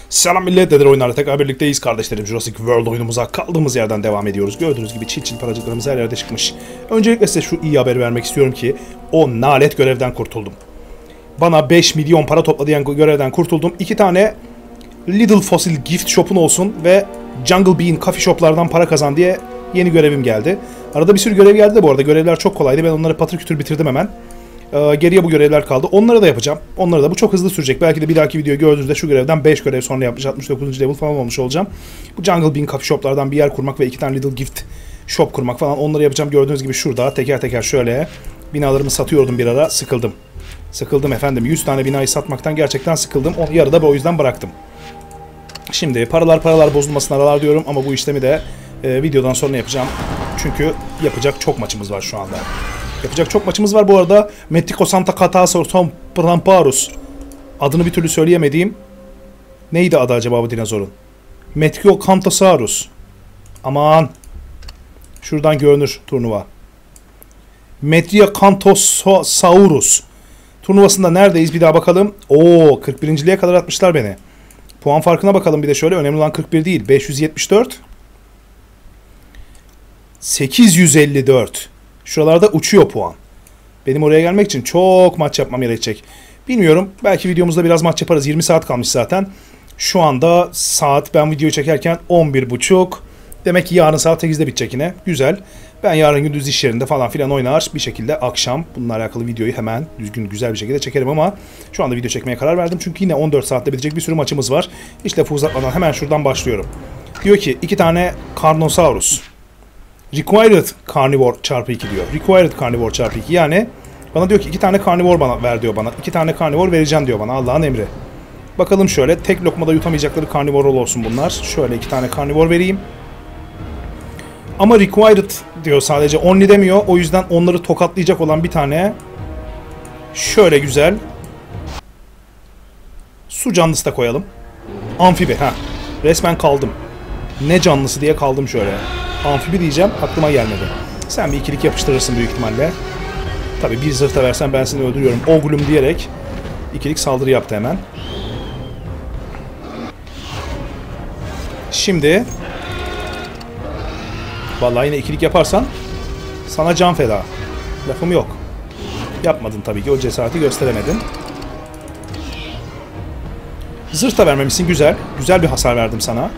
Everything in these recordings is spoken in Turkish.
Selam millet, Dedir oyunlarla tekrar birlikteyiz kardeşlerim. Jurassic World oyunumuza kaldığımız yerden devam ediyoruz. Gördüğünüz gibi çil çil paracıklarımız her yerde çıkmış. Öncelikle size şu iyi haberi vermek istiyorum ki o nalet görevden kurtuldum. Bana 5 milyon para topla diyen görevden kurtuldum. 2 tane Little Fossil Gift Shop'un olsun ve Jungle Bean Coffee Shop'lardan para kazan diye yeni görevim geldi. Arada bir sürü görev geldi de bu arada görevler çok kolaydı. Ben onları patır kütür bitirdim hemen. Geriye bu görevler kaldı. Onları da yapacağım. Onları da bu çok hızlı sürecek. Belki de bir dahaki videoyu gördüğünüzde şu görevden 5 görev sonra yapmış 69. level falan olmuş olacağım. Bu Jungle Bean Coffee Shop'lardan bir yer kurmak ve 2 tane Little Gift Shop kurmak falan onları yapacağım. Gördüğünüz gibi şurada teker teker şöyle binalarımı satıyordum bir ara. Sıkıldım. Sıkıldım efendim. 100 tane binayı satmaktan gerçekten sıkıldım. O yarıda o yüzden bıraktım. Şimdi paralar bozulmasın aralar diyorum ama bu işlemi de videodan sonra yapacağım. Çünkü yapacak çok maçımız var şu anda. Yapacak çok maçımız var bu arada. Metrico Santa Catasaurus Pramparus. Adını bir türlü söyleyemediğim. Neydi adı acaba bu dinozorun? Metrico Cantosaurus. Aman. Şuradan görünür turnuva. Metria Cantosaurus. Turnuvasında neredeyiz bir daha bakalım. Oo, 41.liğe kadar atmışlar beni. Puan farkına bakalım bir de şöyle. Önemli olan 41 değil. 574. 854. Şuralarda uçuyor puan. Benim oraya gelmek için çok maç yapmam gerekecek. Bilmiyorum. Belki videomuzda biraz maç yaparız. 20 saat kalmış zaten. Şu anda saat ben videoyu çekerken 11.30. Demek ki yarın saat 8'de bitecek yine. Güzel. Ben yarın gündüz iş yerinde falan filan oynar. Bir şekilde akşam bununla alakalı videoyu hemen düzgün güzel bir şekilde çekerim ama şu anda video çekmeye karar verdim. Çünkü yine 14 saatte bitecek bir sürü maçımız var. Hiç lafı uzatmadan hemen şuradan başlıyorum. Diyor ki 2 tane Carnosaurus. Required Carnivore çarpı 2 diyor. Required Carnivore çarpı 2 yani bana diyor ki 2 tane Carnivore bana ver diyor bana. 2 tane Carnivore vereceğim diyor bana. Allah'ın emri. Bakalım şöyle tek lokmada yutamayacakları Carnivore olsun bunlar. Şöyle 2 tane Carnivore vereyim. Ama Required diyor sadece. Only demiyor. O yüzden onları tokatlayacak olan bir tane şöyle güzel su canlısı da koyalım. Amfibi. Ha. Resmen kaldım. Ne canlısı diye kaldım şöyle. Amfibi diyeceğim. Aklıma gelmedi. Sen bir ikilik yapıştırırsın büyük ihtimalle. Tabii bir zırhta versen ben seni öldürüyorum. Oglum diyerek ikilik saldırı yaptı hemen. Şimdi vallahi yine ikilik yaparsan sana can feda. Lafım yok. Yapmadın tabii ki. O cesareti gösteremedin. Zırh da vermemişsin. Güzel. Güzel bir hasar verdim sana.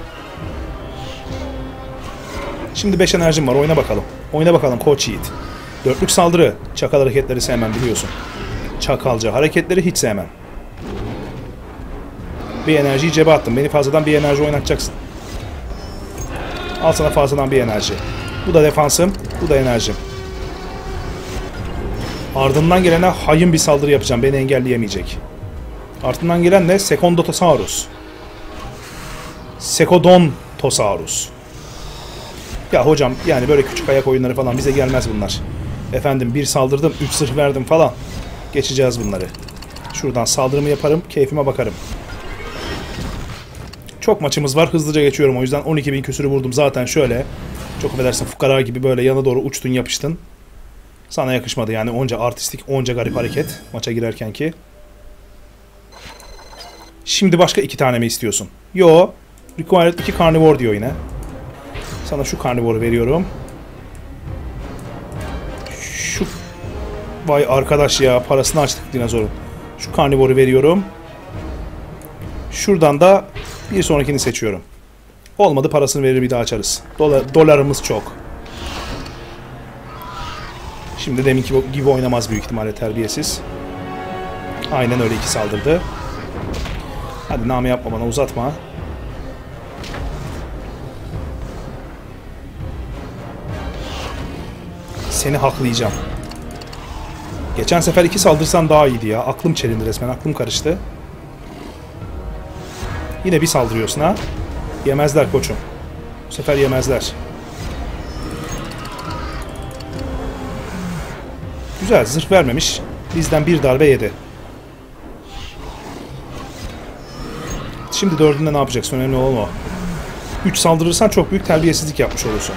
Şimdi 5 enerjim var. Oyna bakalım. Oyna bakalım Koç Yiğit. 4'lük saldırı. Çakal hareketleri sevmem biliyorsun. Çakalca hareketleri hiç sevmem. Bir enerjiyi cebe attım. Beni fazladan bir enerji oynatacaksın. Al sana fazladan bir enerji. Bu da defansım. Bu da enerjim. Ardından gelene hayın bir saldırı yapacağım. Beni engelleyemeyecek. Ardından gelen de Secondontosaurus. Secodontosaurus. Ya hocam yani böyle küçük ayak oyunları falan bize gelmez bunlar. Efendim bir saldırdım 3 zırh verdim falan. Geçeceğiz bunları. Şuradan saldırımı yaparım keyfime bakarım. Çok maçımız var hızlıca geçiyorum o yüzden 12.000 küsürü vurdum zaten şöyle. Çok affedersin fukara gibi böyle yana doğru uçtun yapıştın. Sana yakışmadı yani onca artistik onca garip hareket maça girerken ki. Şimdi başka 2 tane mi istiyorsun? Yo. Required 2 carnivore diyor yine. Sana şu karnivoru veriyorum. Şu... Vay arkadaş ya parasını açtık dinozorun. Şu karnivoru veriyorum. Şuradan da bir sonrakini seçiyorum. Olmadı parasını verir bir daha açarız. Dolarımız çok. Şimdi deminki gibi oynamaz büyük ihtimalle terbiyesiz. Aynen öyle 2 saldırdı. Hadi name yapma bana uzatma. Seni haklayacağım. Geçen sefer 2 saldırsan daha iyiydi ya. Aklım çelindi resmen. Aklım karıştı. Yine bir saldırıyorsun ha. Yemezler koçum. Bu sefer yemezler. Güzel. Zırh vermemiş. Bizden bir darbe yedi. Şimdi 4'ünde ne yapacaksın? Önemli olan o. 3 saldırırsan çok büyük terbiyesizlik yapmış olursun.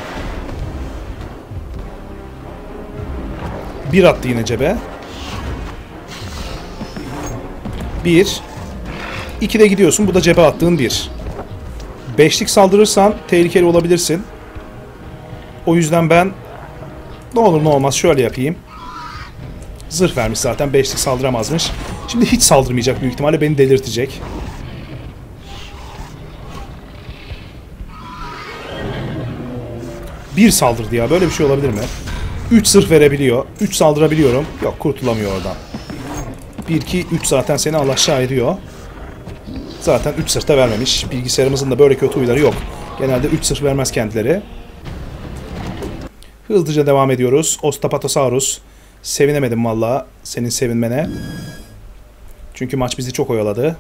Bir attı yine cebe. 1 2'de gidiyorsun. Bu da cebe attığın 1. 5'lik saldırırsan tehlikeli olabilirsin. O yüzden ben ne olur ne olmaz şöyle yapayım. Zırh vermiş zaten. 5'lik saldıramazmış. Şimdi hiç saldırmayacak büyük ihtimalle. Beni delirtecek. Bir saldırdı ya. Böyle bir şey olabilir mi? 3 zırh verebiliyor. 3 saldırabiliyorum. Yok, kurtulamıyor oradan. 1, 2, 3 zaten seni alaşağı ediyor. Zaten 3 zırh da vermemiş. Bilgisayarımızın da böyle kötü huyları yok. Genelde 3 zırh vermez kendileri. Hızlıca devam ediyoruz. Ostapatosaurus. Sevinemedim valla senin sevinmene. Çünkü maç bizi çok oyaladı.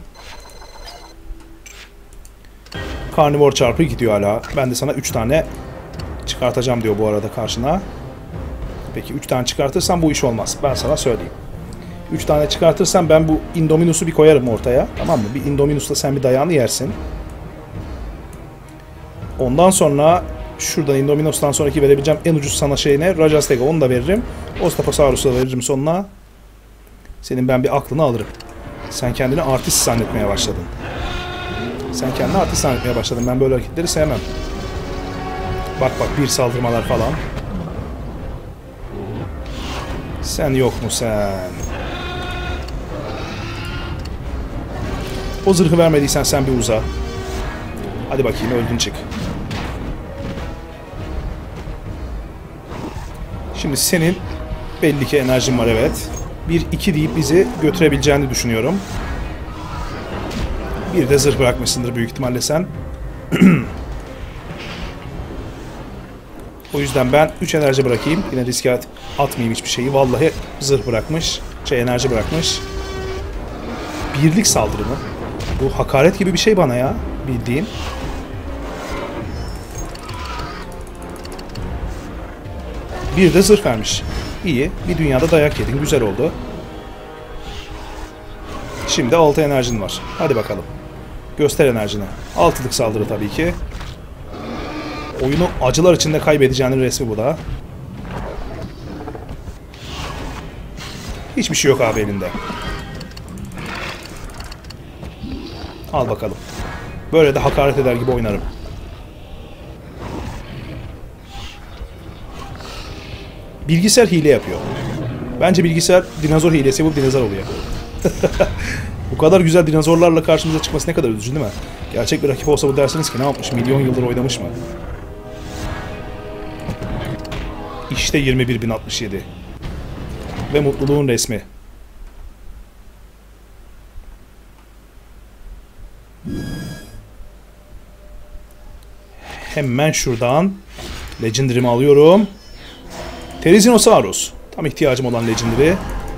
Karnivor çarpı gidiyor hala. Ben de sana 3 tane çıkartacağım diyor bu arada karşına. Peki 3 tane çıkartırsam bu iş olmaz. Ben sana söyleyeyim. 3 tane çıkartırsam ben bu Indominus'u bir koyarım ortaya. Tamam mı? Bir Indominus'la sen bir dayağını yersin. Ondan sonra şuradan Indominus'tan sonraki verebileceğim en ucuz sana şeyine Rajastega, onu da veririm. Ostaposaurus'u da veririm sonuna. Senin ben bir aklını alırım. Sen kendini artist zannetmeye başladın. Sen kendini artist zannetmeye başladın. Ben böyle hareketleri sevmem. Bak bak, bir saldırmalar falan. Sen yok mu sen? O zırhı vermediysen sen bir uza. Hadi bakayım, öldün çık. Şimdi senin belli ki enerjin var, evet. 1-2 deyip bizi götürebileceğini düşünüyorum. Bir de zırh bırakmışsındır büyük ihtimalle sen. O yüzden ben 3 enerji bırakayım. Yine riske atmayayım hiçbir şeyi. Vallahi zırh bırakmış. Enerji bırakmış. Birlik saldırı mı? Bu hakaret gibi bir şey bana ya. Bildiğin. Bir de zırh vermiş. İyi. Bir dünyada dayak yedin. Güzel oldu. Şimdi 6 enerjin var. Hadi bakalım. Göster enerjini. 6'lık saldırı tabii ki. Oyunu acılar içinde kaybedeceğinin resmi bu da. Hiçbir şey yok abi elinde. Al bakalım. Böyle de hakaret eder gibi oynarım. Bilgisayar hile yapıyor. Bence bilgisayar dinozor hilesi yapıp dinozor oluyor. Bu kadar güzel dinozorlarla karşımıza çıkması ne kadar üzücü değil mi? Gerçek bir rakip olsa bu dersiniz ki ne yapmış? Milyon yıldır oynamış mı? İşte 21.067. Ve mutluluğun resmi. Hemen şuradan Legendary'mi alıyorum. Therizinosaurus. Tam ihtiyacım olan Legendary.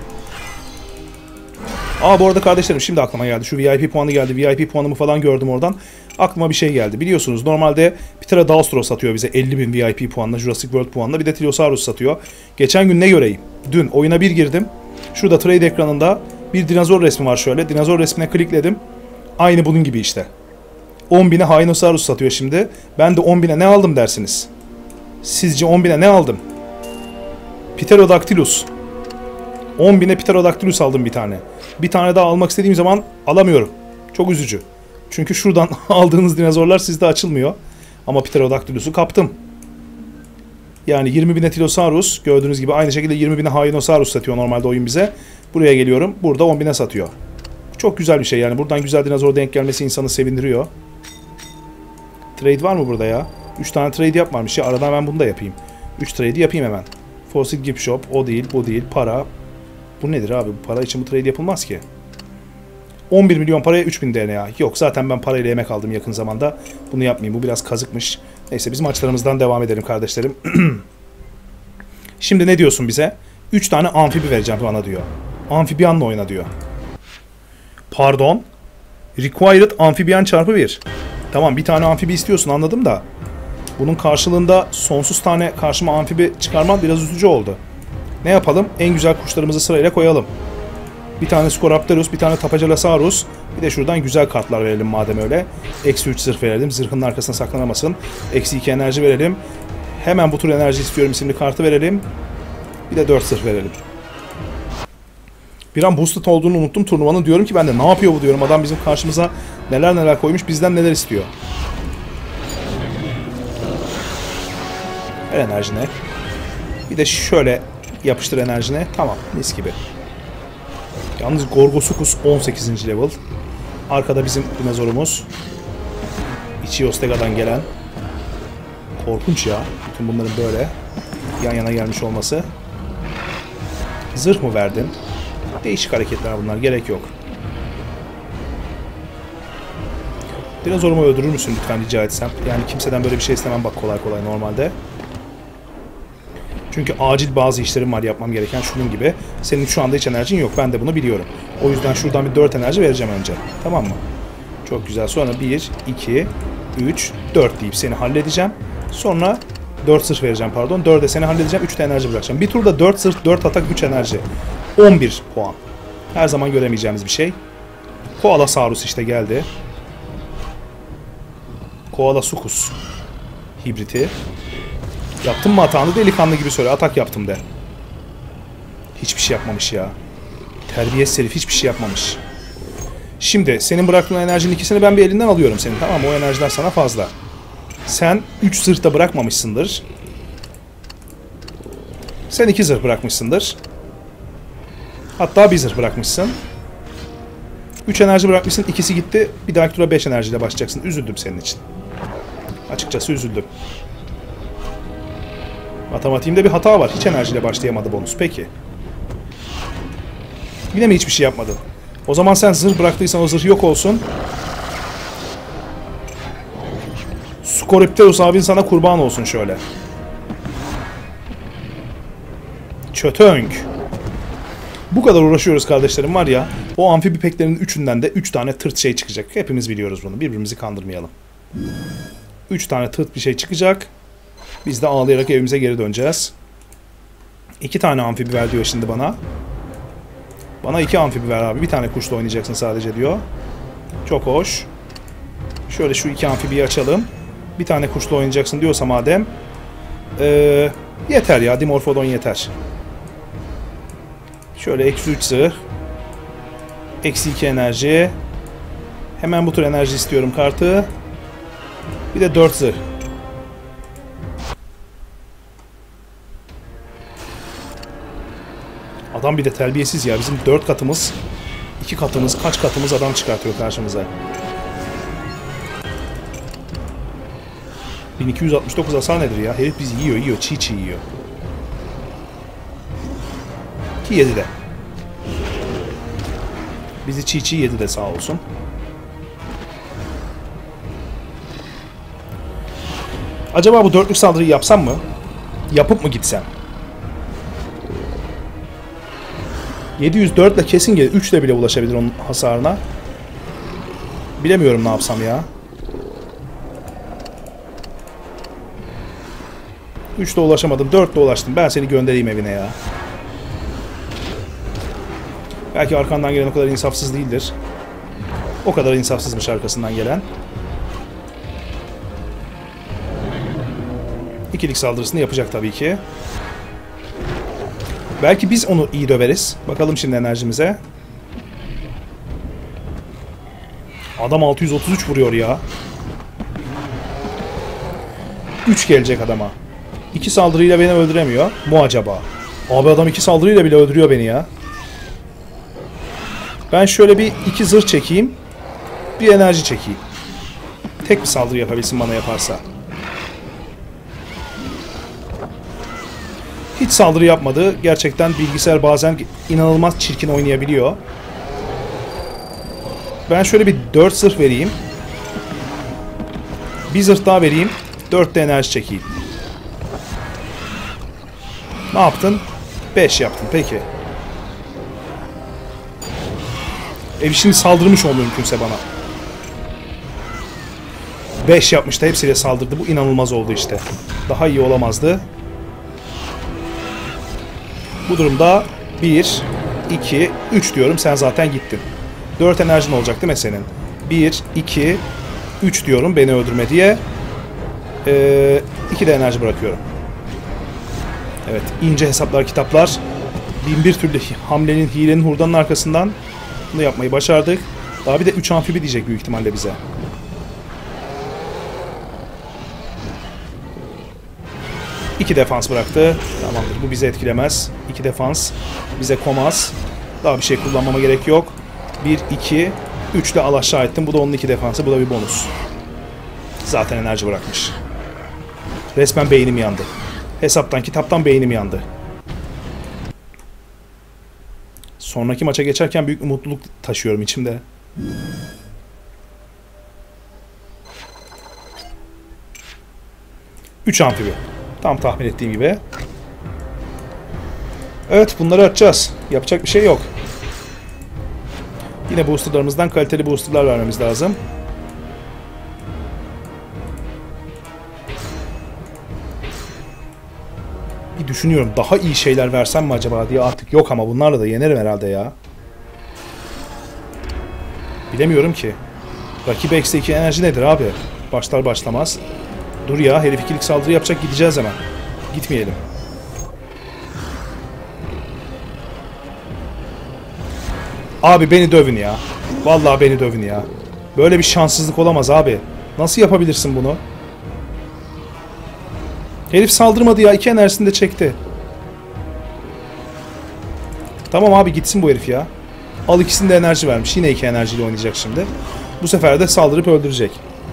Bu arada kardeşlerim, şimdi aklıma geldi. Şu VIP puanı geldi. VIP puanımı falan gördüm oradan. Aklıma bir şey geldi. Biliyorsunuz normalde Pterodastros satıyor bize 50.000 VIP puanla, Jurassic World puanla. Bir de Tiliosaurus satıyor. Geçen gün ne göreyim? Dün oyuna bir girdim. Şurada trade ekranında bir dinozor resmi var şöyle. Dinozor resmine klikledim. Aynı bunun gibi işte. 10.000'e Hinosaurus satıyor şimdi. Ben de 10.000'e ne aldım dersiniz? Sizce 10.000'e ne aldım? Pterodactylus. 10.000'e Pterodactylus aldım bir tane. Bir tane daha almak istediğim zaman alamıyorum. Çok üzücü. Çünkü şuradan aldığınız dinozorlar sizde açılmıyor. Ama Pterodactylus'u kaptım. Yani 20.000'e Tilosaurus, gördüğünüz gibi aynı şekilde 20.000'e Hinosaurus satıyor normalde oyun bize. Buraya geliyorum. Burada 10.000'e satıyor. Çok güzel bir şey yani. Buradan güzel dinozor denk gelmesi insanı sevindiriyor. Trade var mı burada ya? 3 tane trade yapmamış ya. Aradan ben bunu da yapayım. 3 trade yapayım hemen. Fossil Gift Shop. O değil, bu değil. Para. Bu nedir abi? Bu para için bu trade yapılmaz ki. 11 milyon paraya 3000 DNA. Yok, zaten ben parayla yemek aldım yakın zamanda. Bunu yapmayayım. Bu biraz kazıkmış. Neyse, biz maçlarımızdan devam edelim kardeşlerim. Şimdi ne diyorsun bize? 3 tane amfibi vereceğim bana diyor. Amfibiyanla oyna diyor. Pardon. Required amfibiyan çarpı 1. Tamam, bir tane amfibi istiyorsun, anladım da. Bunun karşılığında sonsuz tane karşıma amfibi çıkarman biraz üzücü oldu. Ne yapalım? En güzel kuşlarımızı sırayla koyalım. Bir tane Scoraptorus, bir tane Tapagalosaurus. Bir de şuradan güzel kartlar verelim madem öyle. Eksi 3 zırh verelim. Zırhının arkasına saklanamasın. Eksi 2 enerji verelim. Hemen bu tür enerji istiyorum isimli kartı verelim. Bir de 4 zırh verelim. Bir an boosted olduğunu unuttum turnuvanın. Diyorum ki ben de ne yapıyor bu diyorum. Adam bizim karşımıza neler neler koymuş. Bizden neler istiyor. Ver enerjine. Bir de şöyle yapıştır enerjine. Tamam, mis gibi. Yalnız Gorgosukus 18. level. Arkada bizim dinozorumuz. Ichios Tega'dan gelen. Korkunç ya. Bütün bunların böyle yan yana gelmiş olması. Zırh mı verdin? Değişik hareketler bunlar. Gerek yok. Dinozorumu öldürür müsün lütfen rica etsem? Yani kimseden böyle bir şey istemem bak kolay kolay normalde. Çünkü acil bazı işlerim var yapmam gereken şunun gibi. Senin şu anda hiç enerjin yok. Ben de bunu biliyorum. O yüzden şuradan bir 4 enerji vereceğim önce. Tamam mı? Çok güzel. Sonra 1, 2, 3, 4 deyip seni halledeceğim. Sonra 4 zırh vereceğim pardon. 4'e seni halledeceğim. 3 de enerji bırakacağım. Bir turda 4 zırh, 4 atak, 3 enerji. 11 puan. Her zaman göremeyeceğimiz bir şey. Koalasaurus işte geldi. Koalasukus hibriti. Yaptın mı hatanı delikanlı gibi söyle. Atak yaptım de. Hiçbir şey yapmamış ya. Terbiyesiz herif hiçbir şey yapmamış. Şimdi senin bıraktığın enerjinin ikisini ben bir elinden alıyorum senin. Tamam mı? O enerjiler sana fazla. Sen 3 zırh da bırakmamışsındır. Sen 2 zırh bırakmışsındır. Hatta 1 zırh bırakmışsın. 3 enerji bırakmışsın. İkisi gitti. Bir dahaki tura 5 enerjiyle başlayacaksın. Üzüldüm senin için. Açıkçası üzüldüm. Matematiğimde bir hata var. Hiç enerjiyle başlayamadı bonus. Peki. Yine mi hiçbir şey yapmadın? O zaman sen zırh bıraktıysan o zırh yok olsun. Scorpteus abin sana kurban olsun şöyle. Çötönk. Bu kadar uğraşıyoruz kardeşlerim var ya. O amfibi peklerin üçünden de 3 tane tırt şey çıkacak. Hepimiz biliyoruz bunu. Birbirimizi kandırmayalım. 3 tane tırt bir şey çıkacak. Biz de ağlayarak evimize geri döneceğiz. 2 tane amfibi ver diyor şimdi bana. Bana 2 amfibi ver abi. Bir tane kuşla oynayacaksın sadece diyor. Çok hoş. Şöyle şu 2 amfibiyi açalım. Bir tane kuşla oynayacaksın diyorsa madem. Yeter ya. Dimorphodon yeter. Şöyle eksi 3 zırh. Eksi 2 enerji. Hemen bu tür enerji istiyorum kartı. Bir de 4 zırh. Adam bir de terbiyesiz ya. Bizim 4 katımız, 2 katımız, kaç katımız adam çıkartıyor karşımıza. 1269 hasar nedir ya? Herif bizi yiyor. Çiğ çiğ yiyor. Ki yedi de. Bizi çiğ çiğ yedi de sağ olsun. Acaba bu dörtlük saldırıyı yapsam mı? Yapıp mı gitsem? 704 ile kesin gelir. 3 ile bile ulaşabilir onun hasarına. Bilemiyorum ne yapsam ya. 3 ile ulaşamadım. 4 ile ulaştım. Ben seni göndereyim evine ya. Belki arkandan gelen o kadar insafsız değildir. O kadar insafsızmış arkasından gelen. İkilik saldırısını yapacak tabii ki. Belki biz onu iyi döveriz. Bakalım şimdi enerjimize. Adam 633 vuruyor ya. 3 gelecek adama. 2 saldırıyla beni öldüremiyor. Mu acaba? Abi adam 2 saldırıyla bile öldürüyor beni ya. Ben şöyle bir 2 zırh çekeyim. Bir enerji çekeyim. Tek bir saldırı yapabilsin bana yaparsa. Hiç saldırı yapmadı. Gerçekten bilgisayar bazen inanılmaz çirkin oynayabiliyor. Ben şöyle bir 4 zırh vereyim. Bir zırh daha vereyim. 4 de enerji çekeyim. Ne yaptın? 5 yaptın. Peki. Şimdi saldırmış ol mümkünse bana. 5 yapmıştı. Hepsiyle saldırdı. Bu inanılmaz oldu işte. Daha iyi olamazdı. Bu durumda 1, 2, 3 diyorum. Sen zaten gittin. 4 enerjin olacak değil mi senin? 1, 2, 3 diyorum beni öldürme diye. 2 de enerji bırakıyorum. Evet. İnce hesaplar, kitaplar. Bin bir türlü hamlenin, hilenin, hurdanın arkasından bunu yapmayı başardık. Daha bir de 3 amfibi diyecek büyük ihtimalle bize. İki defans bıraktı. Tamamdır, bu bizi etkilemez. 2 defans bize komaz. Daha bir şey kullanmama gerek yok. 1, 2, 3 ile al aşağı ettim. Bu da onun 2 defansı. Bu da bir bonus. Zaten enerji bırakmış. Resmen beynim yandı. Hesaptan kitaptan beynim yandı. Sonraki maça geçerken büyük bir mutluluk taşıyorum içimde. Üç amfibi. Tam tahmin ettiğim gibi. Evet, bunları açacağız. Yapacak bir şey yok. Yine boosterlarımızdan kaliteli boosterlar vermemiz lazım. Bir düşünüyorum, daha iyi şeyler versem mi acaba diye, artık yok ama bunlarla da yenerim herhalde ya. Bilemiyorum ki. Rakip eksi 2 enerji nedir abi? Başlar başlamaz. Dur ya, herif ikilik saldırı yapacak, gideceğiz hemen. Gitmeyelim. Abi beni dövün ya. Vallahi beni dövün ya. Böyle bir şanssızlık olamaz abi. Nasıl yapabilirsin bunu? Herif saldırmadı ya. 2 enerjisini de çekti. Tamam abi, gitsin bu herif ya. Al, ikisinde enerji vermiş. Yine 2 enerjiyle oynayacak şimdi. Bu sefer de saldırıp öldürecek.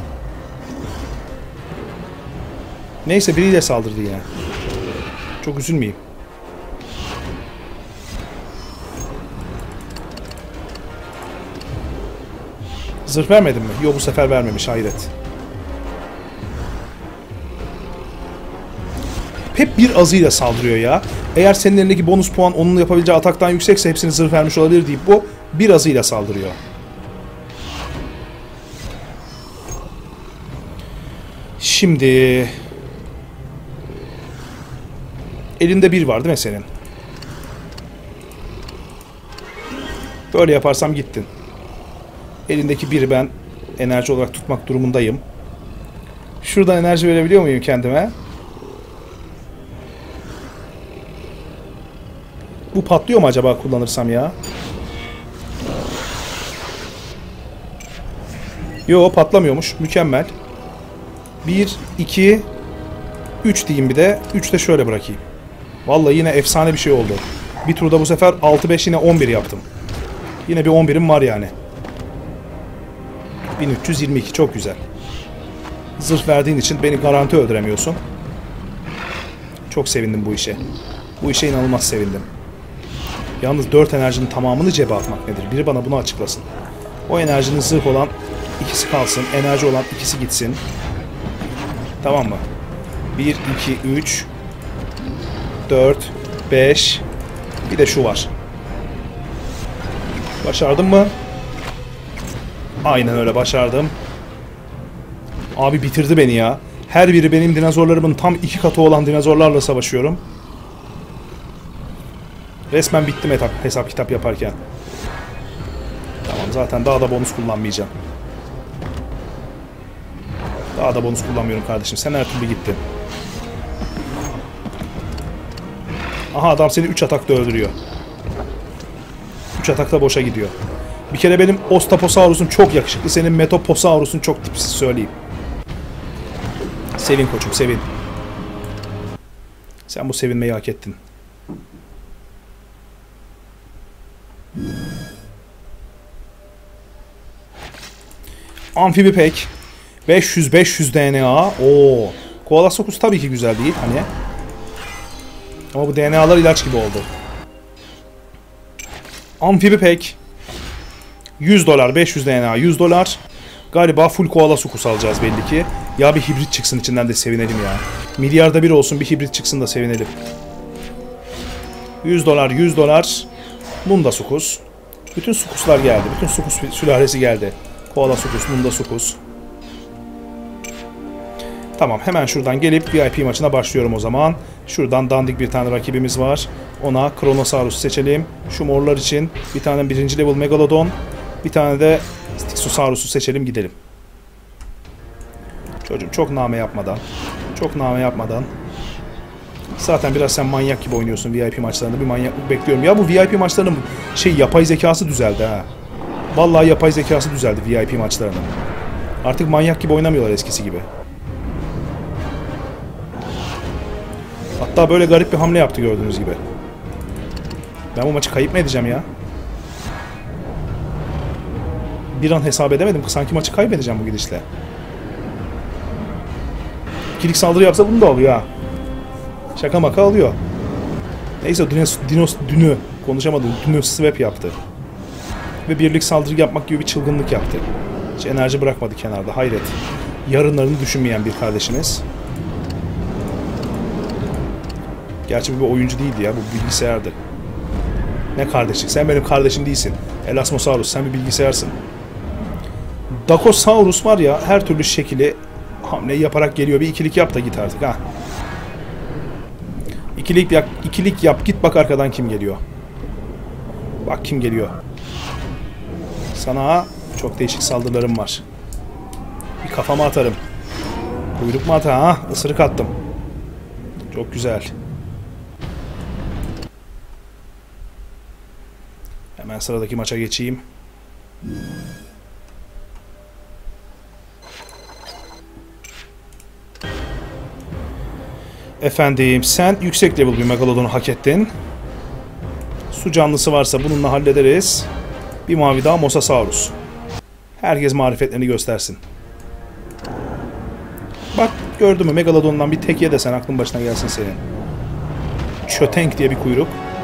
Neyse, biriyle saldırdı yine. Çok üzülmeyeyim. Zırh vermedin mi? Yok, bu sefer vermemiş, hayret. Hep bir azıyla saldırıyor ya. Eğer senin elindeki bonus puan onun yapabileceği ataktan yüksekse hepsini zırh vermiş olabilir deyip bu bir azıyla saldırıyor. Şimdi elinde bir var değil mi senin? Böyle yaparsam gittin. Elindeki biri ben enerji olarak tutmak durumundayım. Şuradan enerji verebiliyor muyum kendime? Bu patlıyor mu acaba kullanırsam ya? Yo, patlamıyormuş. Mükemmel. 1, 2, 3 diyeyim bir de. 3 de şöyle bırakayım. Vallahi yine efsane bir şey oldu. Bir turda bu sefer 6-5 yine 11 yaptım. Yine bir 11'im var yani. 1322, çok güzel. Zırh verdiğin için beni garanti öldüremiyorsun. Çok sevindim bu işe. Bu işe inanılmaz sevindim. Yalnız 4 enerjinin tamamını cebe atmak nedir? Biri bana bunu açıklasın. O enerjinin zırh olan ikisi kalsın. Enerji olan ikisi gitsin. Tamam mı? 1, 2, 3, 4, 5. Bir de şu var. Başardım mı? Aynen öyle, başardım. Abi bitirdi beni ya. Her biri benim dinozorlarımın tam 2 katı olan dinozorlarla savaşıyorum. Resmen bittim hesap kitap yaparken. Tamam, zaten daha da bonus kullanmayacağım. Daha da bonus kullanmıyorum kardeşim. Sen her türlü gittin. Aha, adam seni 3 atakta öldürüyor. 3 atakta boşa gidiyor. Bir kere benim Ostaposaurus'um çok yakışıklı. Senin Metoposaurus'un çok tipsiz, söyleyeyim. Sevin koçum, sevin. Sen bu sevinmeyi hak ettin. Amfibi pek. 500 DNA. Oo. Koalasaurus tabii ki güzel değil hani. Ama bu DNA'lar ilaç gibi oldu. Amfibi pek. $100, 500 DNA, $100. Galiba full Koalasaurus alacağız belli ki. Ya bir hibrit çıksın içinden de sevinelim ya. Milyarda bir olsun, bir hibrit çıksın da sevinelim. $100. Mundasukus. Bütün sukuslar geldi. Bütün sukus sülalesi geldi. Koalasaurus, Mundasukus. Tamam, hemen şuradan gelip VIP maçına başlıyorum o zaman. Şuradan dandik bir tane rakibimiz var. Ona Kronosaurus seçelim. Şu morlar için bir tane 1. level Megalodon. Bir tane de Styxosaurus'u seçelim, gidelim. Çocuğum çok name yapmadan. Çok name yapmadan. Zaten biraz sen manyak gibi oynuyorsun VIP maçlarında. Bir manyaklık bekliyorum. Ya bu VIP maçlarının yapay zekası düzeldi ha. Vallahi yapay zekası düzeldi VIP maçlarının. Artık manyak gibi oynamıyorlar eskisi gibi. Hatta böyle garip bir hamle yaptı gördüğünüz gibi. Ben bu maçı kayıp mı edeceğim ya? Bir an hesap edemedim. Sanki maçı kaybedeceğim bu gidişle. İkilik saldırı yapsa bunu da alıyor ha. Şaka maka alıyor. Neyse dünü konuşamadım. Dünü swap yaptı. Ve birlik saldırı yapmak gibi bir çılgınlık yaptı. Hiç enerji bırakmadı kenarda. Hayret. Yarınlarını düşünmeyen bir kardeşiniz. Gerçi bu bir oyuncu değildi ya. Bu bilgisayardı. Ne kardeşlik? Sen benim kardeşim değilsin. Elasmosaurus sen bir bilgisayarsın. Dakosaurus var ya her türlü şekili hamleyi yaparak geliyor. Bir ikilik yap da git artık ha. İkilik yap git bak arkadan kim geliyor. Bak kim geliyor. Sana çok değişik saldırılarım var. Bir kafama atarım. Kuyruk mu atar ha? Isırık attım. Çok güzel. Hemen sıradaki maça geçeyim. Efendim sen yüksek level bir megalodonu hak ettin. Su canlısı varsa bununla hallederiz. Bir mavi daha Mosasaurus. Herkes marifetlerini göstersin. Bak gördün mü megalodondan bir tek ye de sen aklın başına gelsin senin. Çötenk diye bir kuyruk.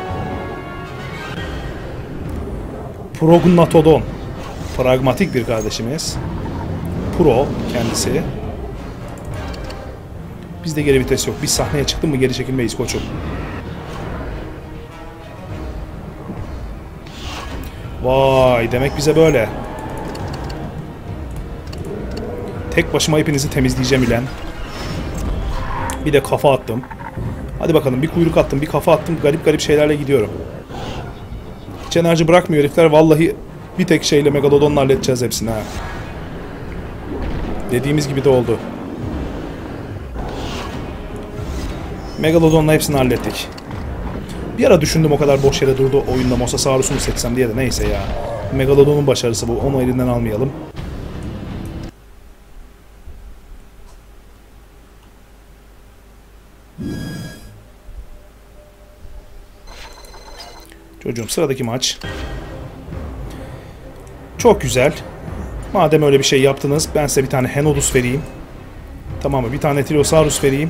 Prognatodon. Pragmatik bir kardeşimiz. Pro kendisi. Bizde geri vites yok. Biz sahneye çıktın mı geri çekilmeyiz koçum. Vay demek bize böyle. Tek başıma hepinizi temizleyeceğim ilen. Bir de kafa attım. Hadi bakalım bir kuyruk attım, bir kafa attım. Garip garip şeylerle gidiyorum. Hiç enerji bırakmıyor herifler. Vallahi bir tek şeyle Megalodon'la halledeceğiz hepsini ha. Dediğimiz gibi de oldu. Megalodon'la hepsini hallettik. Bir ara düşündüm o kadar boş yere durdu oyunda Mosasaurus'u mu seçsem diye de neyse ya. Megalodon'un başarısı bu. Onu elinden almayalım. Çocuğum sıradaki maç. Çok güzel. Madem öyle bir şey yaptınız ben size bir tane Henodus vereyim. Tamam mı? Bir tane Trilosaurus vereyim.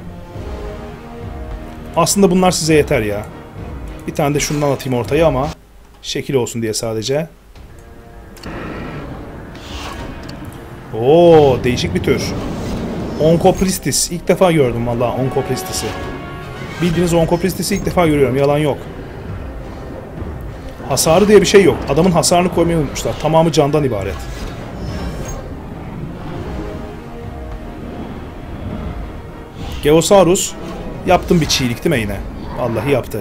Aslında bunlar size yeter ya. Bir tane de şundan atayım ortaya ama şekil olsun diye sadece. Oo, değişik bir tür. Oncopristis. İlk defa gördüm vallahi Oncopristis'i. Bildiğiniz Oncopristis'i ilk defa görüyorum. Yalan yok. Hasarı diye bir şey yok. Adamın hasarını koymayı unutmuşlar. Tamamı candan ibaret. Geosaurus. Yaptım bir çiğlik değil mi yine? Vallahi yaptı.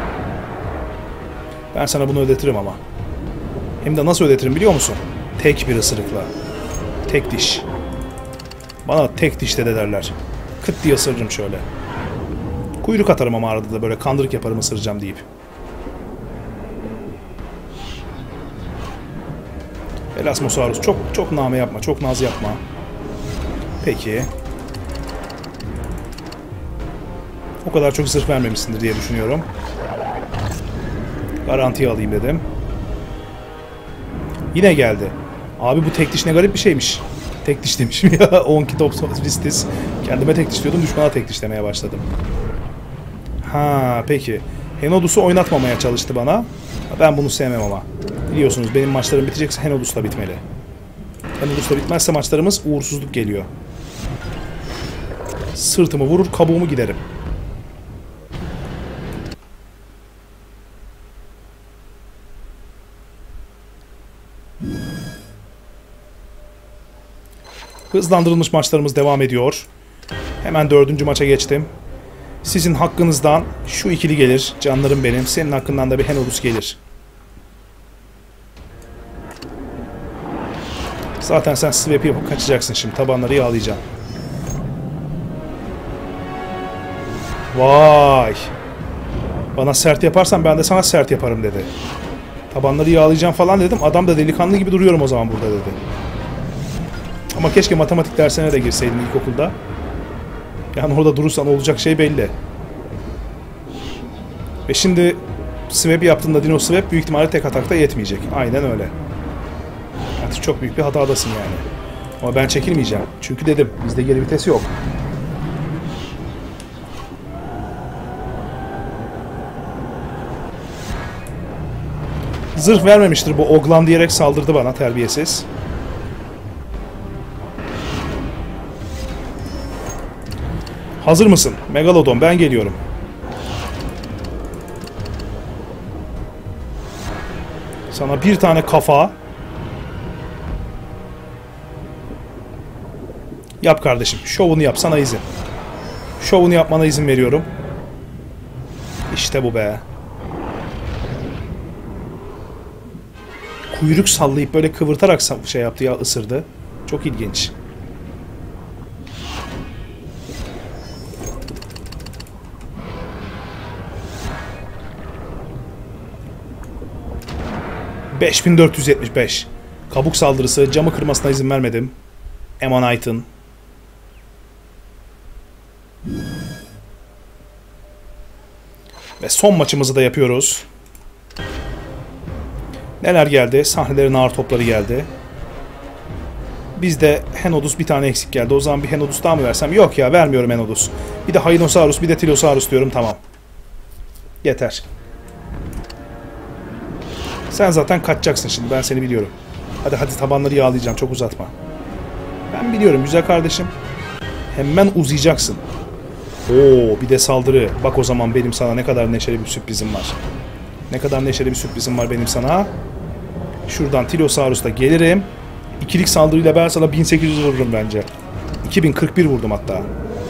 Ben sana bunu ödetirim ama. Hem de nasıl ödetirim biliyor musun? Tek bir ısırıkla. Tek diş. Bana tek diş de derler. Kıt diye ısırırım şöyle. Kuyruk atarım ama arada da böyle kandırık yaparım ısıracağım deyip. Elasmosaurus çok name yapma, çok naz yapma. Peki. O kadar çok zırh vermemişsindir diye düşünüyorum. Garantiye alayım dedim. Yine geldi. Abi bu tek diş ne garip bir şeymiş. Tek diş demişim ya. Onkitopsis. Kendime tek diş diyordum. Düşmana tek diş demeye başladım. Ha peki. Henodus'u oynatmamaya çalıştı bana. Ben bunu sevmem ama. Biliyorsunuz benim maçlarım bitecekse Henodus'la bitmeli. Henodus'la bitmezse maçlarımız uğursuzluk geliyor. Sırtımı vurur, kabuğumu giderim. Hızlandırılmış maçlarımız devam ediyor. Hemen 4. maça geçtim. Sizin hakkınızdan şu ikili gelir. Canlarım benim. Senin hakkından da bir Henodus gelir. Zaten sen swap yapıp kaçacaksın şimdi. Tabanları yağlayacaksın. Vay. Bana sert yaparsan ben de sana sert yaparım dedi. Tabanları yağlayacağım falan dedim. Adam da delikanlı gibi duruyorum o zaman burada dedi. Ama keşke matematik dersine de girseydin ilkokulda. Yani orada durursan olacak şey belli. Ve şimdi swap yaptığında dino swap büyük ihtimalle tek atakta yetmeyecek. Aynen öyle. Artık çok büyük bir hatadasın yani. Ama ben çekilmeyeceğim. Çünkü dedim bizde geri vites yok. Zırh vermemiştir bu Oglan diyerek saldırdı bana terbiyesiz. Hazır mısın? Megalodon ben geliyorum. Sana bir tane kafa. Yap kardeşim. Şovunu yap. Sana izin. Şovunu yapmana izin veriyorum. İşte bu be. Kuyruk sallayıp böyle kıvırtarak şey yaptı ya, ısırdı. Çok ilginç. ...5475. Kabuk saldırısı. Camı kırmasına izin vermedim. Ammonite'ın. Ve son maçımızı da yapıyoruz. Neler geldi? Sahnelerin ağır topları geldi. Bizde Henodus bir tane eksik geldi. O zaman bir Henodus daha mı versem? Yok ya, vermiyorum Henodus. Bir de Hyenosaurus, bir de Tylosaurus diyorum, tamam. Yeter. Sen zaten kaçacaksın şimdi, ben seni biliyorum. Hadi tabanları yağlayacağım, çok uzatma. Ben biliyorum güzel kardeşim. Hemen uzayacaksın. Oo, bir de saldırı. Bak o zaman benim sana ne kadar neşeli bir sürprizim var. Ne kadar neşeli bir sürprizim var benim sana. Şuradan Tylosaurus'ta gelirim. İkilik saldırıyla ben sana 1800 vururum bence. 2041 vurdum hatta.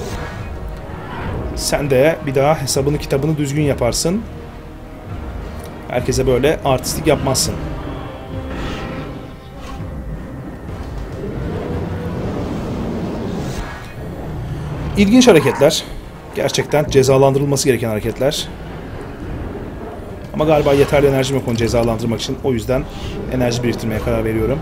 Sen de bir daha hesabını kitabını düzgün yaparsın. Herkese böyle artistlik yapmazsın. İlginç hareketler. Gerçekten cezalandırılması gereken hareketler. Ama galiba yeterli enerjim yok onu cezalandırmak için. O yüzden enerji biriktirmeye karar veriyorum.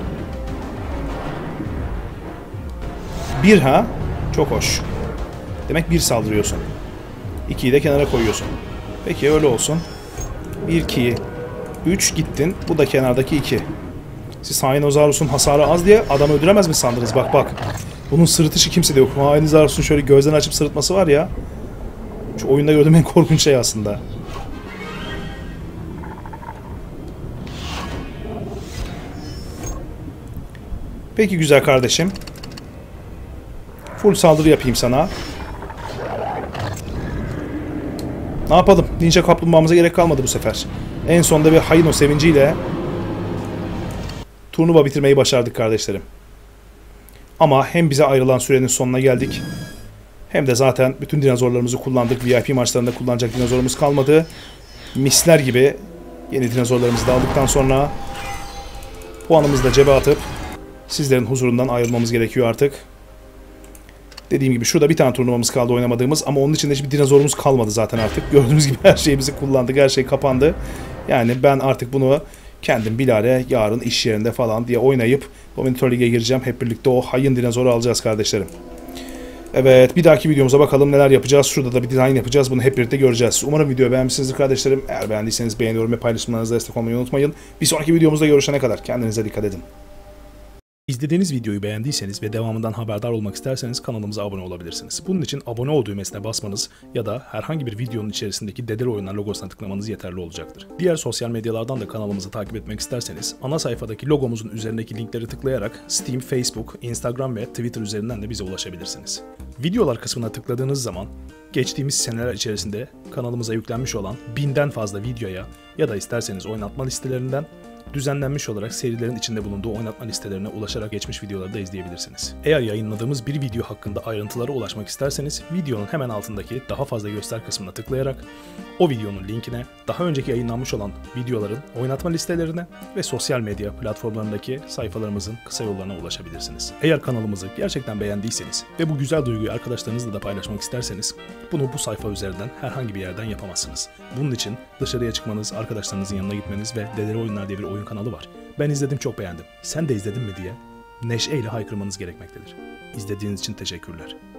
Bir ha? Çok hoş. Demek bir saldırıyorsun. 2'yi de kenara koyuyorsun. Peki öyle olsun. 1, 2, 3 gittin. Bu da kenardaki 2. Siz Hyenosaurus'un hasarı az diye adamı öldüremez mi sandınız? Bak bak. Bunun sırıtışı kimsede yok. Hyenosaurus'un şöyle gözlerini açıp sırıtması var ya. Şu oyunda gördüğüm en korkunç şey aslında. Peki güzel kardeşim. Full saldırı yapayım sana. Ne yapalım? Ninja kaplumbağamıza gerek kalmadı bu sefer. En sonunda bir Hyeno sevinciyle turnuva bitirmeyi başardık kardeşlerim. Ama hem bize ayrılan sürenin sonuna geldik. Hem de zaten bütün dinozorlarımızı kullandık. VIP maçlarında kullanacak dinozorumuz kalmadı. Misler gibi yeni dinozorlarımızı da aldıktan sonra puanımızı da cebe atıp sizlerin huzurundan ayrılmamız gerekiyor artık. Dediğim gibi şurada bir tane turnuvamız kaldı oynamadığımız ama onun içinde hiçbir dinozorumuz kalmadı zaten artık. Gördüğünüz gibi her şeyimizi kullandık, her şey kapandı. Yani ben artık bunu kendim bilare yarın iş yerinde falan diye oynayıp Dominator Lig'e gireceğim. Hep birlikte o hayın dinozoru alacağız kardeşlerim. Evet, bir dahaki videomuza bakalım neler yapacağız. Şurada da bir design yapacağız. Bunu hep birlikte göreceğiz. Umarım videoyu beğenmişsinizdir kardeşlerim. Eğer beğendiyseniz beğeni, yorum ve paylaşımlarınızla destek olmayı unutmayın. Bir sonraki videomuzda görüşene kadar kendinize dikkat edin. İzlediğiniz videoyu beğendiyseniz ve devamından haberdar olmak isterseniz kanalımıza abone olabilirsiniz. Bunun için abone ol düğmesine basmanız ya da herhangi bir videonun içerisindeki Dedele Oyunlar logosuna tıklamanız yeterli olacaktır. Diğer sosyal medyalardan da kanalımızı takip etmek isterseniz ana sayfadaki logomuzun üzerindeki linkleri tıklayarak Steam, Facebook, Instagram ve Twitter üzerinden de bize ulaşabilirsiniz. Videolar kısmına tıkladığınız zaman geçtiğimiz seneler içerisinde kanalımıza yüklenmiş olan 1000'den fazla videoya ya da isterseniz oynatma listelerinden Düzenlenmiş olarak serilerin içinde bulunduğu oynatma listelerine ulaşarak geçmiş videoları da izleyebilirsiniz. Eğer yayınladığımız bir video hakkında ayrıntılara ulaşmak isterseniz videonun hemen altındaki daha fazla göster kısmına tıklayarak o videonun linkine, daha önceki yayınlanmış olan videoların oynatma listelerine ve sosyal medya platformlarındaki sayfalarımızın kısa yollarına ulaşabilirsiniz. Eğer kanalımızı gerçekten beğendiyseniz ve bu güzel duyguyu arkadaşlarınızla da paylaşmak isterseniz bunu bu sayfa üzerinden herhangi bir yerden yapamazsınız. Bunun için dışarıya çıkmanız, arkadaşlarınızın yanına gitmeniz ve Dedeli Oyunlar diye bir oyun kanalı var. Ben izledim, çok beğendim. Sen de izledin mi diye neşeyle haykırmanız gerekmektedir. İzlediğiniz için teşekkürler.